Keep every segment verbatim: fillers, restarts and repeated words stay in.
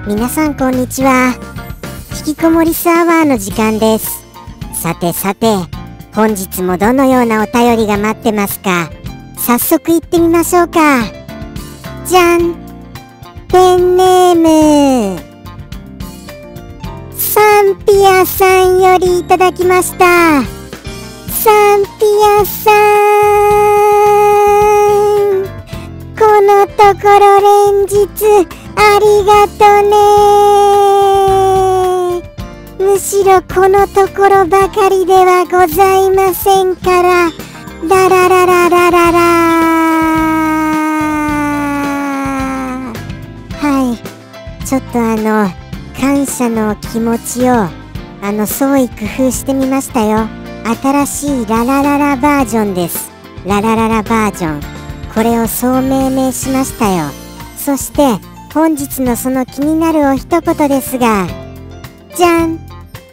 皆さんこんにちは。引きこもりスアワーの時間です。さてさて、本日もどのようなお便りが待ってますか。早速行ってみましょうか。じゃん。ペンネームサンピアさんよりいただきました。サンピアさん、このところ連日ありがとね。むしろこのところばかりではございませんから。ラララララララ。はい、ちょっとあの感謝の気持ちをあの創意工夫してみましたよ。新しいララララバージョンです。ララララバージョン、これをそう命名しましたよ。そして本日のその気になるお一言ですが、じゃん。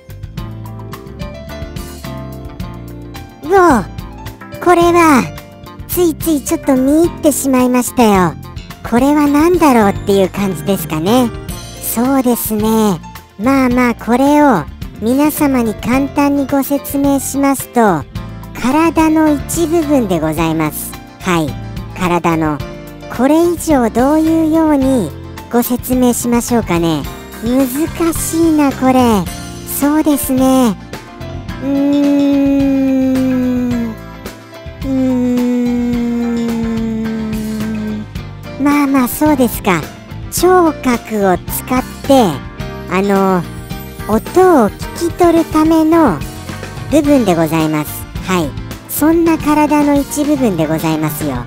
おう、これはついついちょっと見入ってしまいましたよ。これは何だろうっていう感じですかね。そうですね。まあまあこれを皆様に簡単にご説明しますと、体の一部分でございます。はい、体の。これ以上どういうようにご説明しましょうかね。難しいなこれ。そうですね。うーんうーんまあまあそうですか。聴覚を使ってあの音を聞き取るための部分でございます。はい、そんな体の一部分でございますよ。はい、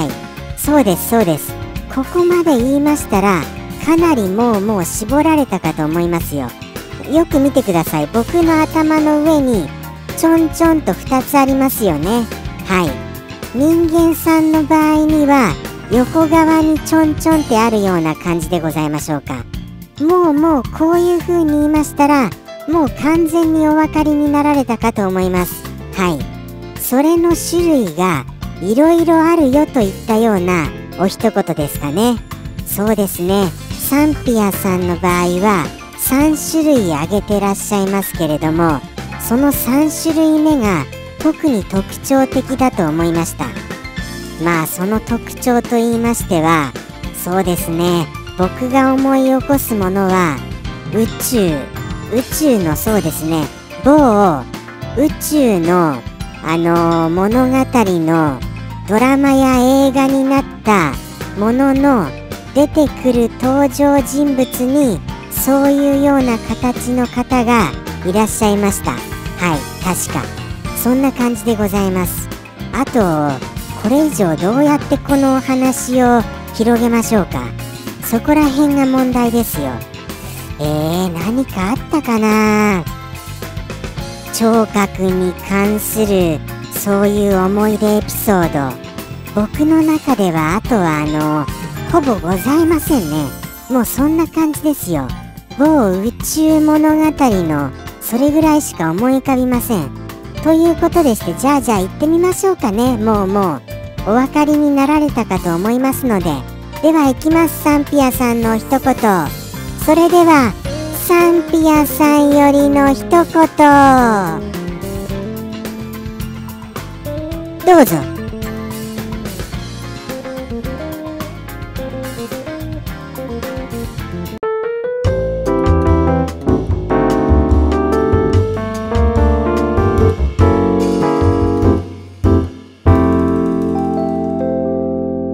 そうですそうです。ここまで言いましたらかなりもうもう絞られたかと思いますよ。よく見てください。僕の頭の上にちょんちょんとふたつありますよね。はい、人間さんの場合には横側にちょんちょんってあるような感じでございましょうか。もうもうこういう風に言いましたらもう完全にお分かりになられたかと思います。はい、それの種類がいろいろあるよといったようなお一言ですかね。そうですね。サンピアさんの場合はさんしゅるい挙げてらっしゃいますけれども、そのさんしゅるいめが特に特徴的だと思いました。まあその特徴と言いましては、そうですね、僕が思い起こすものは宇宙宇宙のそうですね、某宇宙のあのー、物語のドラマや映画になったものの出てくる登場人物にそういうような形の方がいらっしゃいました。はい、確かそんな感じでございます。あとこれ以上どうやってこのお話を広げましょうか。そこら辺が問題ですよ。えー、何かあったかな。聴覚に関するそういう思い出エピソード、僕の中ではあとはあのほぼございませんね。もうそんな感じですよ。某宇宙物語のそれぐらいしか思い浮かびません。ということでして、じゃあじゃあ行ってみましょうかね。もうもうお分かりになられたかと思いますので、では行きます。サンピアさんの一言。それではサンピアさんよりの一言どうぞ。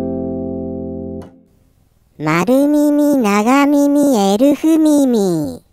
丸耳長耳エルフ耳。